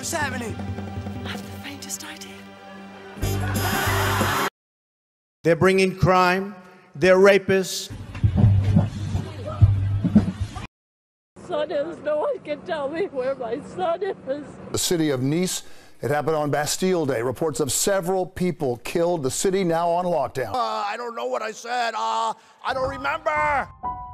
What's happening? I have the faintest idea. They're bringing crime. They're rapists. Son is, no one can tell me where my son is. The city of Nice, it happened on Bastille Day. Reports of several people killed. The city now on lockdown. I don't know what I said. I don't remember.